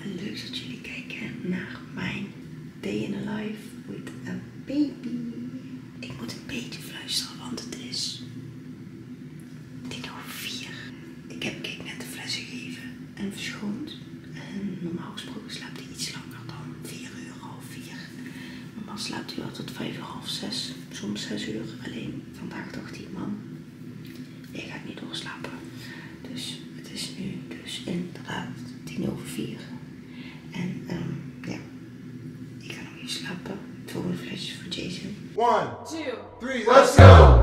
en leuk dat jullie kijken naar mijn day in a life with a baby. Ik moet een beetje fluisteren, want het is 4:10. Ik heb Kik net de fles gegeven en verschoond. En normaal gesproken slaapt hij iets langer dan 4 uur, half 4. Normaal slaapt hij wel tot 5 uur, half 6, soms 6 uur. Alleen vandaag dacht hij, mam, jij gaat niet doorslapen. Dus het is nu dus inderdaad 4:10. En ja, ik ga nog even slapen. Het volgende flesje is voor Jason. 1, 2, 3, let's go!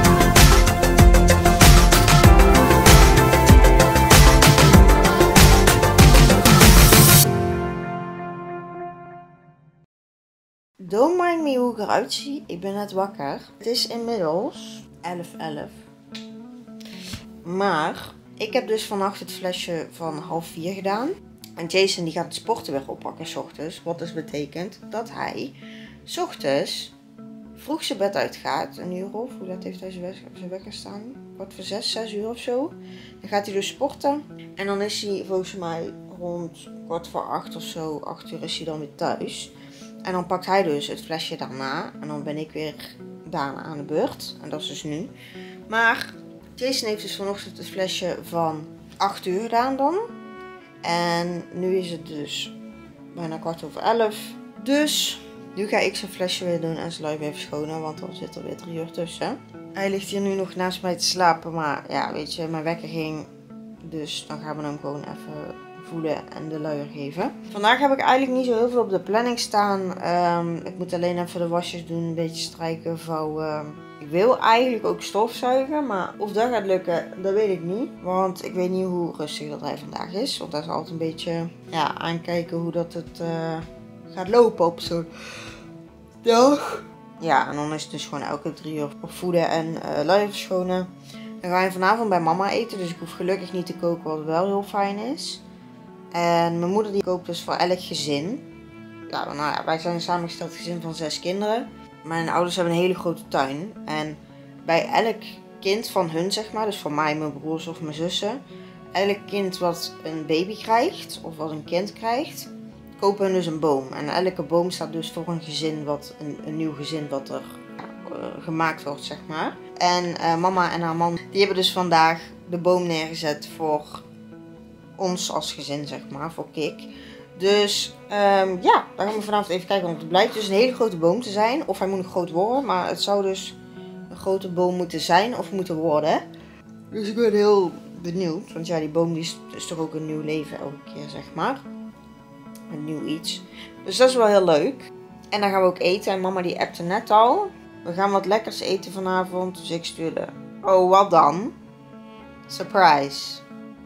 Don't mind me hoe ik eruit zie. Ik ben net wakker. Het is inmiddels 11:11. Maar ik heb dus vannacht het flesje van half 4 gedaan. En Jason die gaat het sporten weer oppakken 's ochtends. Wat dus betekent dat hij 's ochtends vroeg zijn bed uitgaat. Een uur of, hoe laat heeft hij zijn wekker staan? Wat voor 6 uur of zo. Dan gaat hij dus sporten. En dan is hij volgens mij rond 7:15 of zo, 8 uur is hij dan weer thuis. En dan pakt hij dus het flesje daarna. En dan ben ik weer daarna aan de beurt. En dat is dus nu. Maar Jason heeft dus vanochtend het flesje van 8 uur gedaan dan. En nu is het dus bijna 11:15. Dus nu ga ik zijn flesje weer doen en zijn luie even schonen. Want dan zit er weer 3 uur tussen. Hij ligt hier nu nog naast mij te slapen. Maar ja, weet je, mijn wekker ging. Dus dan gaan we hem gewoon even voelen en de luier geven. Vandaag heb ik eigenlijk niet zo heel veel op de planning staan. Ik moet alleen even de wasjes doen, een beetje strijken, vouwen. Ik wil eigenlijk ook stofzuigen, maar of dat gaat lukken, dat weet ik niet. Want ik weet niet hoe rustig dat hij vandaag is. Want dat is altijd een beetje aankijken hoe dat het gaat lopen op zo'n dag. Ja, en dan is het dus gewoon elke 3 uur opvoeden en luier verschonen. Dan ga je vanavond bij mama eten, dus ik hoef gelukkig niet te koken, wat wel heel fijn is. En mijn moeder die koopt dus voor elk gezin. Ja, nou ja, wij zijn een samengesteld gezin van 6 kinderen. Mijn ouders hebben een hele grote tuin. En bij elk kind van hun, zeg maar, dus van mij, mijn broers of mijn zussen. Elk kind wat een baby krijgt, of wat een kind krijgt, kopen hun dus een boom. En elke boom staat dus voor een gezin, een nieuw gezin wat er gemaakt wordt, zeg maar. En mama en haar man, die hebben dus vandaag de boom neergezet voor ons als gezin, zeg maar, voor Kik. Dus ja, daar gaan we vanavond even kijken. Want het blijkt dus een hele grote boom te zijn. Of hij moet nog groot worden. Maar het zou dus een grote boom moeten zijn of moeten worden. Dus ik ben heel benieuwd. Want ja, die boom die is toch ook een nieuw leven elke keer, zeg maar. Een nieuw iets. Dus dat is wel heel leuk. En dan gaan we ook eten. En mama die appte net al. We gaan wat lekkers eten vanavond. Dus ik stuurde. Oh, wat dan? Surprise.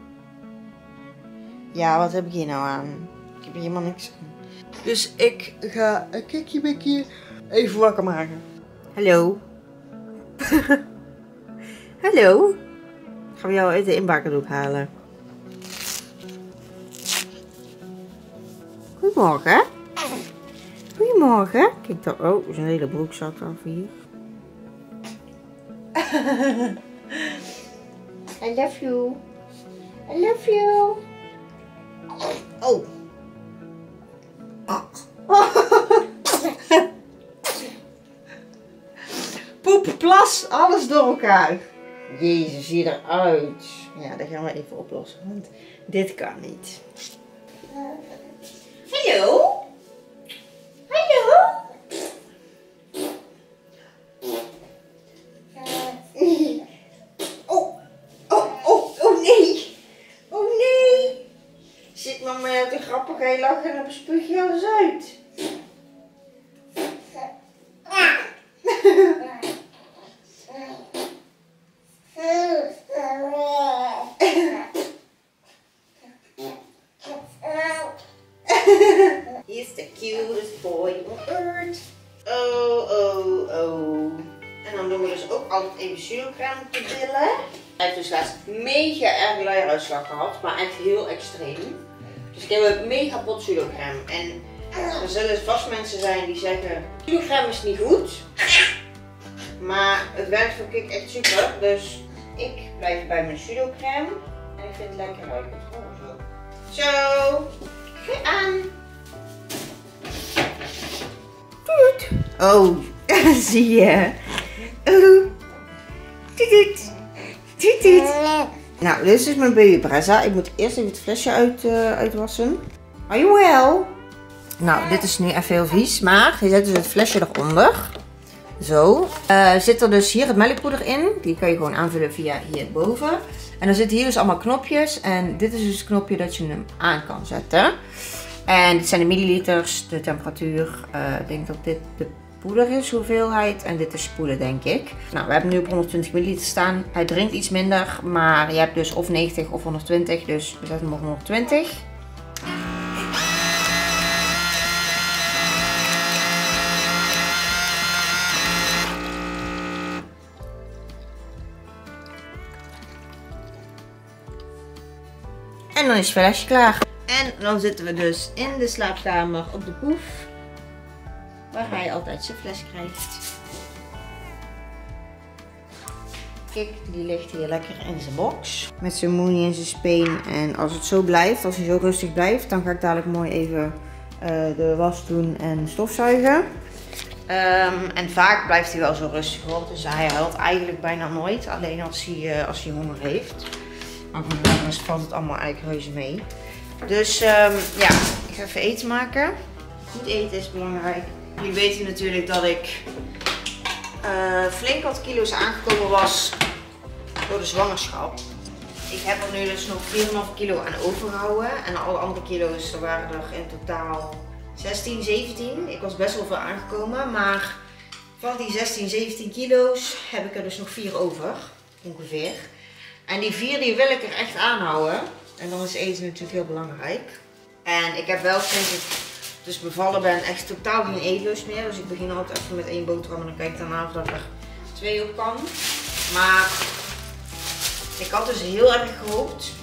Ja, wat heb ik hier nou aan? Ik heb hier helemaal niks aan. Dus ik ga een Kikje even wakker maken. Hallo. Hallo. Gaan we jou uit de inbakerdoek halen. Goedemorgen. Goedemorgen. Kijk dan. Oh, er is een hele broekzak af hier. I love you. I love you. Oh. Poep, plas, alles door elkaar. Jezus, zie je eruit. Ja, dat gaan we even oplossen, want dit kan niet. Hallo? Hallo? Oh nee. Oh nee. Zit mama te grappig, hij lachen en dan spuug je alles uit. He's the cutest boy on earth. Oh. En dan doen we dus ook altijd even pseudocrème op de billen. Hij heeft dus laatst mega erg luieruitslag gehad, maar echt heel extreem. Dus ik heb een mega pot pseudocrème. En er zullen vast mensen zijn die zeggen, pseudocrème is niet goed. Maar het werkt voor Kik echt super. Dus ik blijf bij mijn pseudocrème. En ik vind het lekker ruiken. Zo. Oh, zie je. Oh. Toet, toet, toet. Nou, dit is dus mijn babybrezza. Ik moet eerst even het flesje uitwassen. Are you well? Nou, dit is nu even heel vies. Maar je zet dus het flesje eronder. Zo. Zit er dus hier het melkpoeder in. Die kan je gewoon aanvullen via hierboven. En dan zitten hier dus allemaal knopjes. En dit is dus het knopje dat je hem aan kan zetten. En dit zijn de milliliters, de temperatuur. Ik denk dat dit de poeder is, hoeveelheid. En dit is poeder, denk ik. Nou, we hebben nu op 120 milliliter staan. Hij drinkt iets minder. Maar je hebt dus of 90 of 120. Dus we zetten hem op 120. En dan is het flesje klaar. En dan zitten we dus in de slaapkamer op de poef. Waar hij altijd zijn fles krijgt. Kijk, die ligt hier lekker in zijn box. Met zijn moenie en zijn speen. En als het zo blijft, als hij zo rustig blijft, dan ga ik dadelijk mooi even de was doen en stofzuigen. En vaak blijft hij wel zo rustig hoor. Dus hij huilt eigenlijk bijna nooit. Alleen als hij honger heeft. Maar voor de rest valt het allemaal eigenlijk reuze mee. Dus ja, ik ga even eten maken. Goed eten is belangrijk. Jullie weten natuurlijk dat ik flink wat kilo's aangekomen was door de zwangerschap. Ik heb er nu dus nog 4,5 kilo aan overgehouden. En alle andere kilo's, er waren er in totaal 16, 17. Ik was best wel veel aangekomen. Maar van die 16, 17 kilo's heb ik er dus nog 4 over. Ongeveer. En die 4 die wil ik er echt aanhouden. En dan is eten natuurlijk heel belangrijk. En ik heb wel sinds ik dus bevallen ben echt totaal geen eetlust meer. Dus ik begin altijd even met 1 boterham en dan kijk ik daarna of dat er 2 op kan. Maar ik had dus heel erg gehoopt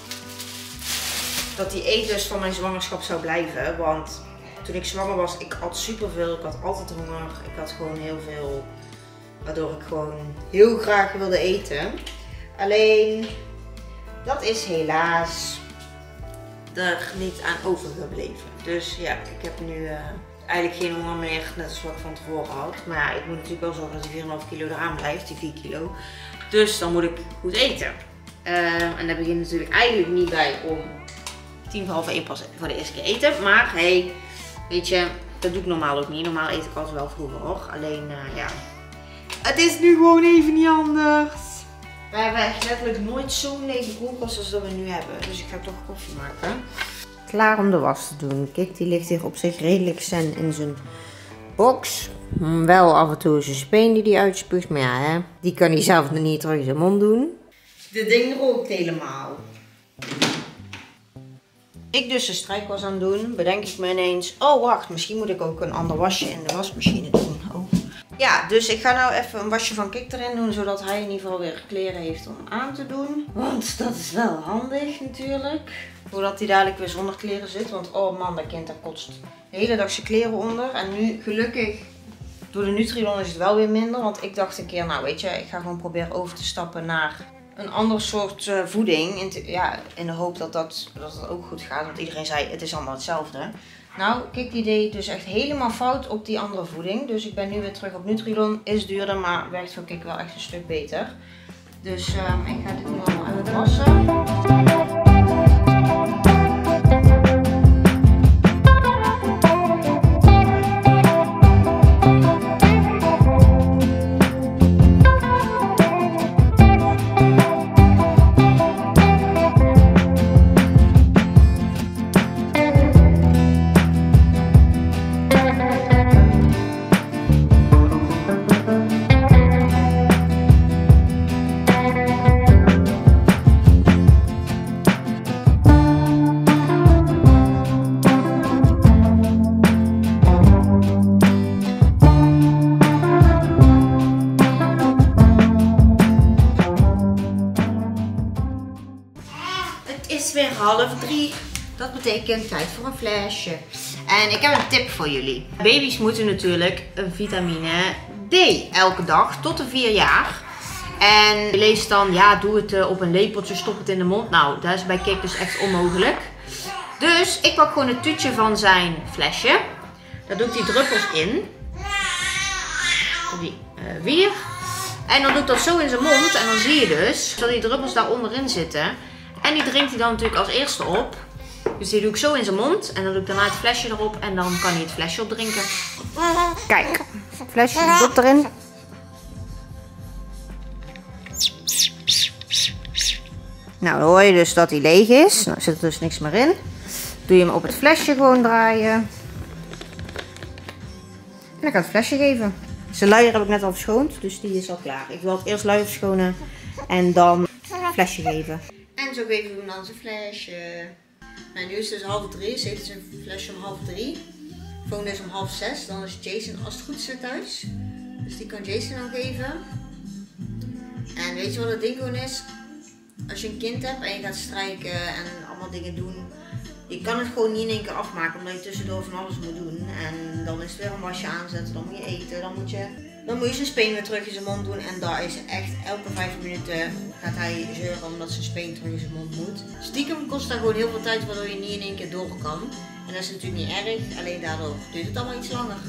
dat die eetlust van mijn zwangerschap zou blijven. Want toen ik zwanger was, ik at superveel. Ik had altijd honger. Ik had gewoon heel veel. Waardoor ik gewoon heel graag wilde eten. Alleen, dat is helaas er niet aan overgebleven. Dus ja, ik heb nu eigenlijk geen honger meer, net als wat ik van tevoren had. Maar ja, ik moet natuurlijk wel zorgen dat die 4,5 kilo eraan blijft, die 4 kilo. Dus dan moet ik goed eten. En daar begint natuurlijk eigenlijk niet bij om 1 pas voor de eerste keer eten. Maar hey, weet je, dat doe ik normaal ook niet. Normaal eet ik altijd wel vroeger hoor. Alleen ja, het is nu gewoon even niet anders. We hebben echt letterlijk nooit zo'n lege koelkast als dat we nu hebben. Dus ik ga toch koffie maken. Klaar om de was te doen. Kijk, die ligt hier op zich redelijk zen in zijn box. Wel af en toe zijn speen die uitspuugt. Maar ja, hè, die kan hij zelf nog niet terug in zijn mond doen. Dit ding rookt helemaal. Ik dus de strijkwas aan doen. Bedenk ik me ineens. Oh wacht, misschien moet ik ook een ander wasje in de wasmachine doen. Oh. Ja, dus ik ga nou even een wasje van Kik erin doen, zodat hij in ieder geval weer kleren heeft om aan te doen. Want dat is wel handig natuurlijk. Voordat hij dadelijk weer zonder kleren zit. Want oh man, dat kind dat kotst de hele dag zijn kleren onder. En nu gelukkig, door de Nutrilon is het wel weer minder. Want ik dacht een keer, nou weet je, ik ga gewoon proberen over te stappen naar een ander soort voeding. In de hoop dat dat ook goed gaat. Want iedereen zei, het is allemaal hetzelfde. Nou, Kik die deed dus echt helemaal fout op die andere voeding. Dus ik ben nu weer terug op Nutrilon. Is duurder, maar werkt voor Kik wel echt een stuk beter. Dus ik ga dit nu allemaal uit wassen. Het is weer 2:30. Dat betekent tijd voor een flesje. En ik heb een tip voor jullie. Baby's moeten natuurlijk een vitamine D elke dag tot de 4 jaar. En je leest dan, ja, doe het op een lepeltje, stop het in de mond. Nou, dat is bij Kik dus echt onmogelijk. Dus ik pak gewoon het tuutje van zijn flesje. Daar doe ik die druppels in. weer. En dan doe ik dat zo in zijn mond. En dan zie je dus dat die druppels daar onderin zitten. En die drinkt hij dan natuurlijk als eerste op. Dus die doe ik zo in zijn mond. En dan doe ik daarna het flesje erop. En dan kan hij het flesje opdrinken. Kijk, flesje, dop erin. Nou, dan hoor je dus dat hij leeg is. Nou, zit er dus niks meer in. Doe je hem op het flesje gewoon draaien. En dan kan ik het flesje geven. Zijn luier heb ik net al verschoond, dus die is al klaar. Ik wil het eerst luier verschonen en dan het flesje geven. En zo geven we hem dan zijn flesje. Nou, nu is het dus 2:30. Ze heeft zijn flesje om 2:30. Volgende is om 5:30. Dan is Jason als het goed is thuis. Dus die kan Jason dan geven. En weet je wat het ding gewoon is? Als je een kind hebt en je gaat strijken en allemaal dingen doen. Je kan het gewoon niet in één keer afmaken, omdat je tussendoor van alles moet doen. En dan is het weer een wasje aanzetten, dan moet je eten, dan moet je zijn speen weer terug in zijn mond doen. En daar is echt elke 5 minuten gaat hij zeuren omdat zijn speen terug in zijn mond moet. Stiekem kost dat gewoon heel veel tijd, waardoor je niet in één keer door kan. En dat is natuurlijk niet erg, alleen daardoor duurt het allemaal iets langer.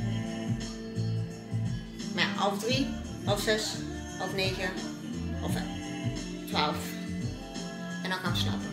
Maar ja, 2:30, 5:30, 8:30, 12. En dan gaan we slapen.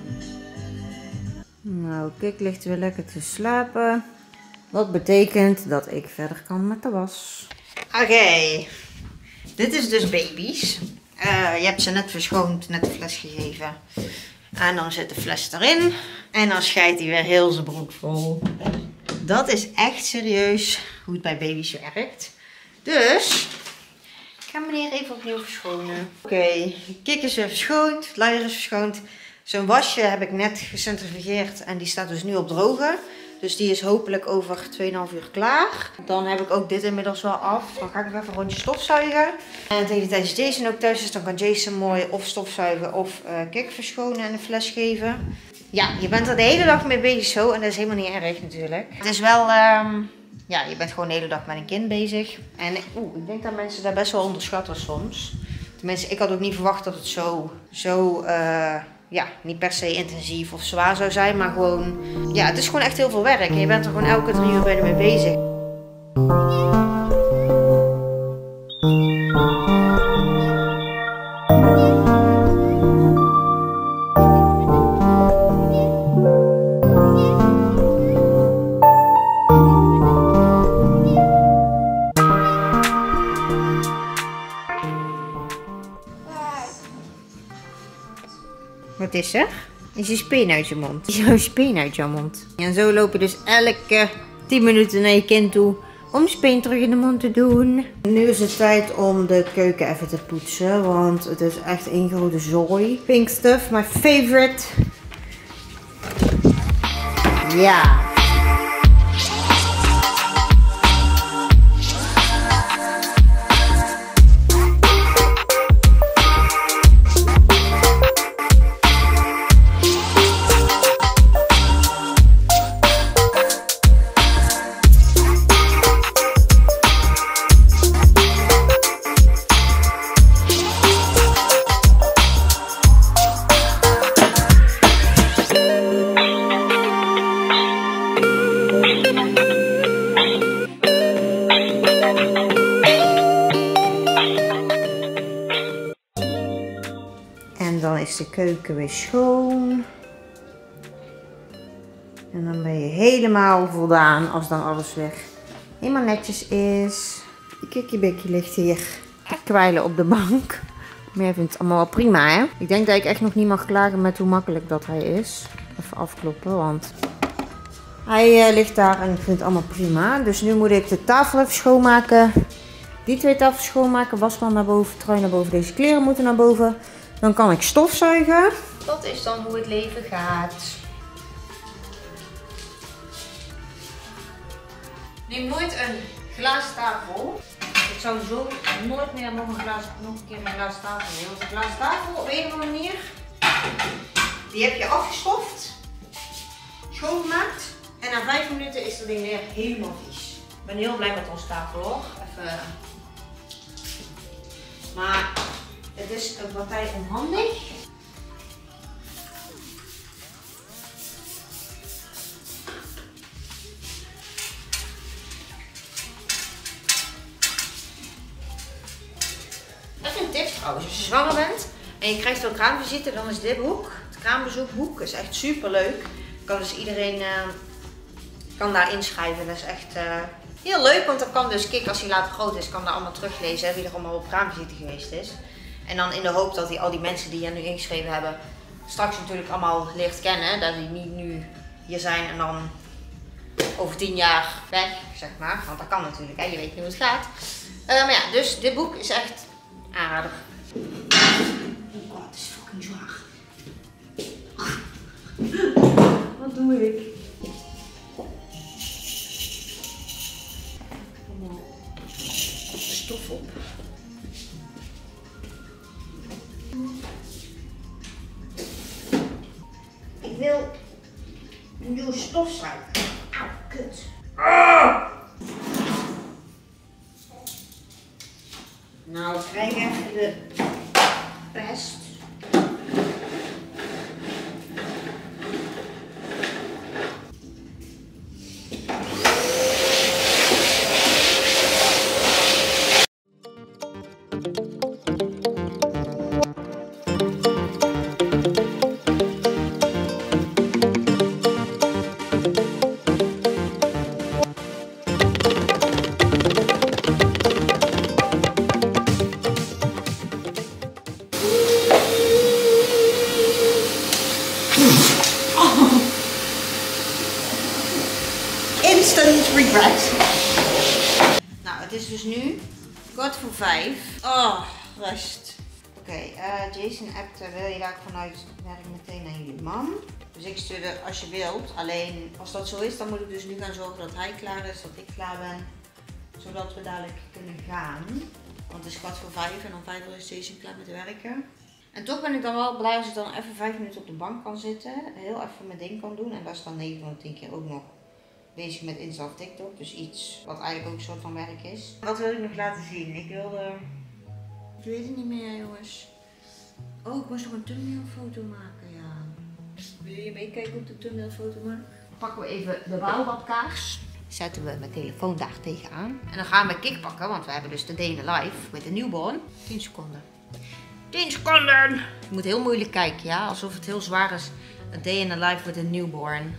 Nou, Kik ligt weer lekker te slapen. Wat betekent dat ik verder kan met de was. Oké. Dit is dus baby's. Je hebt ze net verschoond, net de fles gegeven. En dan zit de fles erin. En dan scheidt hij weer heel zijn broek vol. Dat is echt serieus hoe het bij baby's werkt. Dus ik ga meneer even opnieuw verschonen. Oké, Kik is weer verschoond, luier is verschoond. Zo'n wasje heb ik net gecentrifugeerd en die staat dus nu op drogen. Dus die is hopelijk over 2,5 uur klaar. Dan heb ik ook dit inmiddels wel af. Dan ga ik nog even een rondje stofzuigen. En tegen de tijd als Jason ook thuis is, dan kan Jason mooi of stofzuigen of Kik verschonen en een fles geven. Ja, je bent er de hele dag mee bezig zo en dat is helemaal niet erg natuurlijk. Het is wel, ja, je bent gewoon de hele dag met een kind bezig. En ik denk dat mensen dat best wel onderschatten soms. Tenminste, ik had ook niet verwacht dat het zo ja, niet per se intensief of zwaar zou zijn, maar gewoon, ja, het is gewoon echt heel veel werk. En je bent er gewoon elke 3 uur mee bezig. Wat is er? Is je speen uit je mond? Is jouw speen uit jouw mond? En zo loop je dus elke 10 minuten naar je kind toe om speen terug in de mond te doen. Nu is het tijd om de keuken even te poetsen, want het is echt één grote zooi. Pink stuff, my favorite. Ja. En dan is de keuken weer schoon. En dan ben je helemaal voldaan als dan alles weer helemaal netjes is. Die kikkebekje ligt hier kwijlen op de bank. Maar jij vindt het allemaal wel prima, hè? Ik denk dat ik echt nog niet mag klagen met hoe makkelijk dat hij is. Even afkloppen, want hij ligt daar en ik vind het allemaal prima. Dus nu moet ik de tafel even schoonmaken. Die 2 tafels schoonmaken. Wasmand naar boven, trui naar boven. Deze kleren moeten naar boven. Dan kan ik stofzuigen. Dat is dan hoe het leven gaat. Neem nooit een glazen tafel. Ik zou zo nooit meer nog een keer een glazen tafel nemen. Want een glazen tafel op een of andere manier, die heb je afgestoft, schoongemaakt. En na 5 minuten is dat ding weer helemaal vies. Ik ben heel blij met onze tafel hoor. Even. Maar het is een partij onhandig. trouwens. Als je zwanger bent en je krijgt ook kraamvisite, dan is dit boek, het kraambezoekboek, is echt super leuk. Kan dus iedereen kan daar inschrijven. Dat is echt heel leuk, want dan kan dus Kik, als hij later groot is, kan daar allemaal teruglezen wie er allemaal op kraamvisite geweest is. En dan in de hoop dat hij al die mensen die je nu ingeschreven hebben, straks natuurlijk allemaal leert kennen. Dat die niet nu hier zijn en dan over 10 jaar weg, zeg maar. Want dat kan natuurlijk, hè? Je weet niet hoe het gaat. Maar ja, dus dit boek is echt aanrader. Oh god, het is fucking zwaar. Wat doe ik? Stof op. Ik wil een nieuwe stofzuiger. Auw, kut. Nou, ik krijg even de pest. Instant regret. Nou, het is dus nu 4:15. Oh, rust. Oké, Jason appte, wil je daar vanuit werk meteen naar jullie mam? Dus ik stuurde als je wilt. Alleen als dat zo is, dan moet ik dus nu gaan zorgen dat hij klaar is, dat ik klaar ben. Zodat we dadelijk kunnen gaan. Want het is 4:15 en om 5 uur is Jason klaar met werken. En toch ben ik dan wel blij als ik dan even 5 minuten op de bank kan zitten. Heel even mijn ding kan doen. En dat is dan 9 van de 10 keer ook nog bezig met Insta of TikTok. Dus iets wat eigenlijk ook een soort van werk is. Wat wil ik nog laten zien? Ik weet het niet meer, jongens. Oh, ik moest nog een thumbnailfoto maken, ja. Wil je meekijken op de thumbnailfoto maken? Pakken we even de baobabkaars. Zetten we mijn telefoon daar tegenaan. En dan gaan we Kik pakken, want we hebben dus de day in the life met de newborn. 10 seconden. 10 seconden! Je moet heel moeilijk kijken, ja? Alsof het heel zwaar is. A day in the life with a newborn.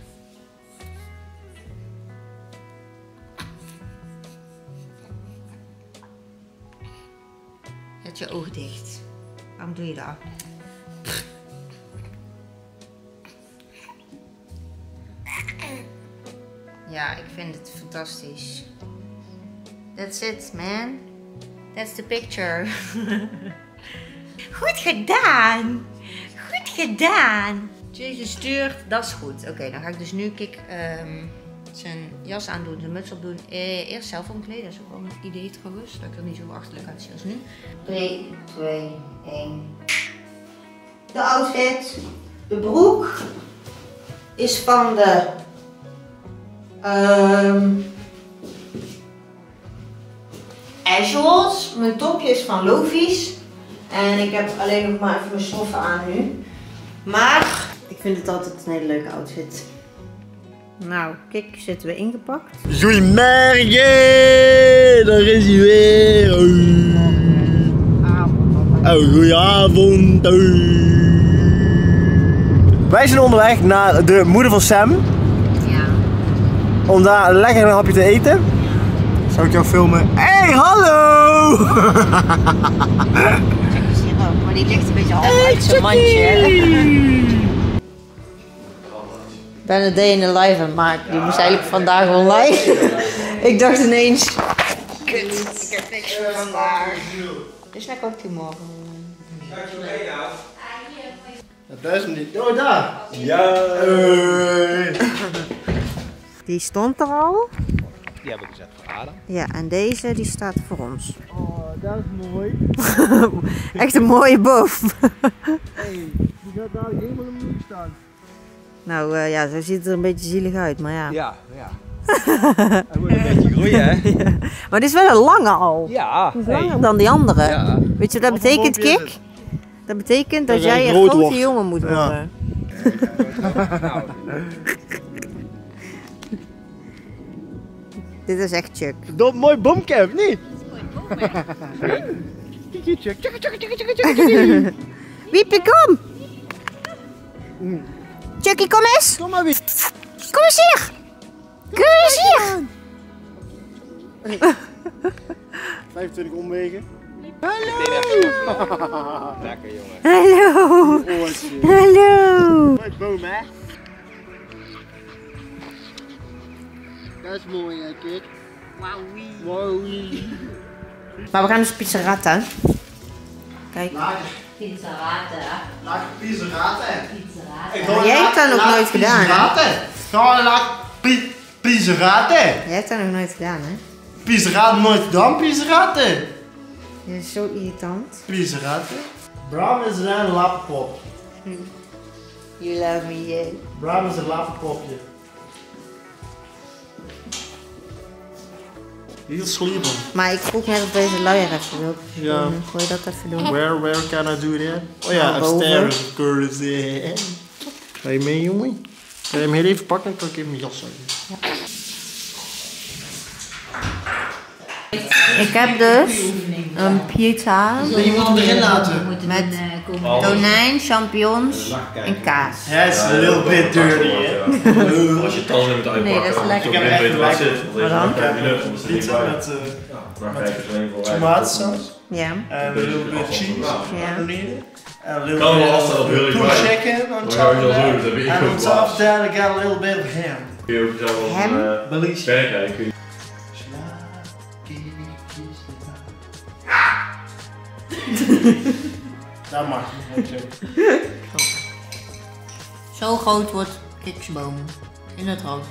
Zet je ogen dicht. Waarom doe je dat? Ja, ik vind het fantastisch. That's it, man. That's the picture. Goed gedaan! Goed gedaan! Jezus stuurt, dat is goed. Oké, dan ga ik dus nu Kik zijn jas aandoen, de muts opdoen. Eerst zelf omkleden, dat is ook wel een idee trouwens. Dat ik er niet zo achterlijk uitzie als nu. 3, 2, 1. De outfit. De broek is van de Casuals. Mijn topje is van Lovies. En ik heb alleen nog maar even mijn stoffen aan nu. Maar ik vind het altijd een hele leuke outfit. Nou, Kik zitten we ingepakt. Goedemorgen, daar is hij weer. Oh, goedenavond. Wij zijn onderweg naar de moeder van Sam. Ja. Om daar lekker een hapje te eten. Zou ik jou filmen? Hey, hallo! Maar die ligt een beetje half uit zijn mandje. Ik ben een day in the life aan het maken. Die moest eigenlijk vandaag online. Ik dacht ineens, kut, ik heb niks voor vandaag. Dus dan kookt hij morgen. Dat is hem niet. Oh, daar! Ja! Die stond er al. Die hebben we gezet voor Adam. Ja, en deze die staat voor ons. Oh, dat is mooi. Echt een mooie boom. Hey, die gaat daar helemaal in de muur staan. Nou ja, zo ziet het er een beetje zielig uit, maar ja. Ja, ja. Hij moet een beetje groeien, hè? Ja. Maar dit is wel een lange al. Ja. Het is langer dan die andere. Ja. Weet je wat dat betekent, Kik? Dat betekent dat Dat jij hij een groot grote wordt. jongen moet Ja. worden. Dit is echt Chuck. Dat mooi bomke, of niet? Wiepie, kom! Chucky, kom eens! Kom maar, Wiep. Kom eens hier! Kom eens hier! 25 omwegen. Lekker jongen. Hallo! Hallo! Mooi boom, hè? Dat is mooi, hè, kid? Wowie. Maar we gaan dus pizza ratten. Kijk. Pizza raten. Laat pizza raten. Jij hebt dat nog nooit gedaan, hè? Gewoon laat pizza raten. Jij hebt dat nog nooit gedaan, hè? Pizza raten nooit gedaan, pizza raten. Je is zo irritant. Pizza raten. Bram is een lappenpop. You love me, yeah. Bram is een lappenpopje. Heel sliepen. Maar ik vroeg net of deze luier even wil. Ja. Gooi je dat even doen? Where can I do that? Oh ja, Nou, upstairs of course. Ga je mee, jongen? Ga je hem heel even pakken? Dan kan ik even mijn jas aan. Ik heb dus een pizza Je moet hem erin laten. met tonijn, champignons en kaas. Hij is a little bit dirty, hè? Als je tanden moet uitpakken, Nee, dat is lekker. Ik heb echt waar zit. Want deze Wat dan? maakt geen lucht, want er zit niet Pizza bij. met Maar kijk, het is alleen voor tomatensaus. Ja. En a little bit cheese. Ja. Underneath. And a little Kan wel bit als dat of heel erg pulled bij. chicken on Maar top ja, of dat is that. ook, dat weet ik And on ook top of wel. that, I got a little bit of ham. Kun je ook zelf wel Hem? Belize. werken, kun je Dat mag niet. Zo groot wordt kipsboom. In het rood.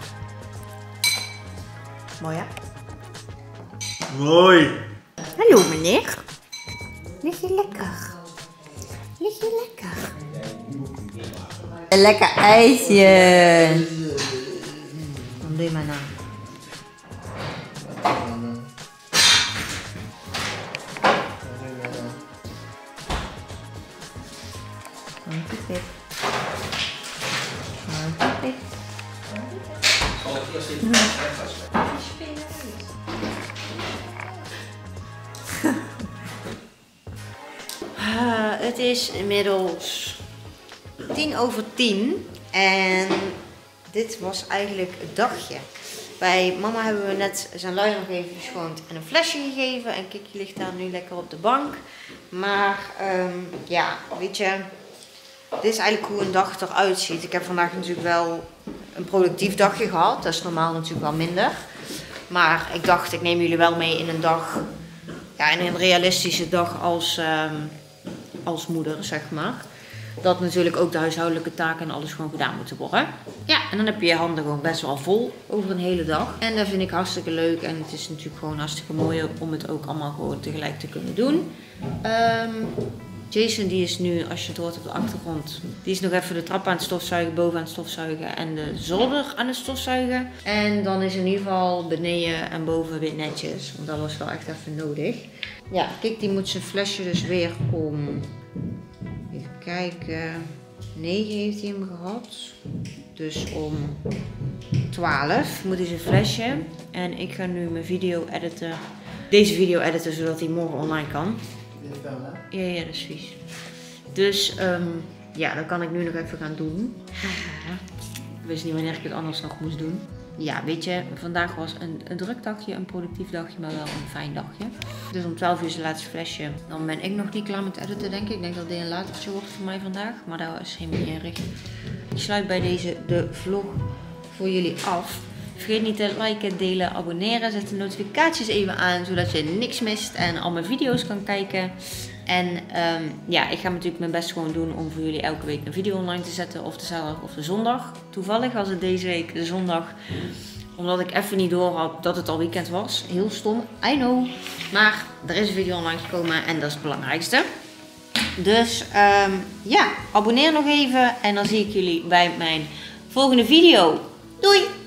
Mooi, hè? Mooi. Hallo, meneer. Lig je lekker? Lig je lekker? Een lekker ijsje. Dan doe je maar na. Handpik. Handpik. Het is inmiddels 10:10 en dit was eigenlijk het dagje. Bij mama hebben we net zijn luier nog even verschoond en een flesje gegeven. En Kikje ligt daar nu lekker op de bank. Maar ja, weet je, dit is eigenlijk hoe een dag eruit ziet. Ik heb vandaag natuurlijk wel een productief dagje gehad. Dat is normaal natuurlijk wel minder. Maar ik dacht, ik neem jullie wel mee in een dag, ja, in een realistische dag als moeder, zeg maar. Dat natuurlijk ook de huishoudelijke taken en alles gewoon gedaan moeten worden. Ja, en dan heb je je handen gewoon best wel vol over een hele dag. En dat vind ik hartstikke leuk. En het is natuurlijk gewoon hartstikke mooi om het ook allemaal gewoon tegelijk te kunnen doen. Jason die is nu, als je het hoort op de achtergrond, die is nog even de trap aan het stofzuigen, boven aan het stofzuigen en de zolder aan het stofzuigen. En dan is in ieder geval beneden en boven weer netjes, want dat was wel echt even nodig. Ja, Kik die moet zijn flesje dus weer om, even kijken, 9 heeft hij hem gehad. Dus om 12 moet hij zijn flesje. En ik ga nu mijn video editen, deze video editen, zodat hij morgen online kan. Ja, dat is vies. Dus ja, dat kan ik nu nog even gaan doen. Ik wist niet wanneer ik het anders nog moest doen. Ja, weet je, vandaag was een druk dagje, een productief dagje, maar wel een fijn dagje. Dus om 12 uur is het laatste flesje. Dan ben ik nog niet klaar met editen, denk ik. Ik denk dat dit een latertje wordt voor mij vandaag, maar dat is helemaal niet erg. Ik sluit bij deze de vlog voor jullie af. Vergeet niet te liken, delen, abonneren. Zet de notificaties even aan, zodat je niks mist en al mijn video's kan kijken. En ja, ik ga natuurlijk mijn best gewoon doen om voor jullie elke week een video online te zetten. Of de zaterdag of de zondag. Toevallig was het deze week de zondag. Omdat ik even niet door had dat het al weekend was. Heel stom, I know. Maar er is een video online gekomen en dat is het belangrijkste. Dus ja, abonneer nog even. En dan zie ik jullie bij mijn volgende video. Doei!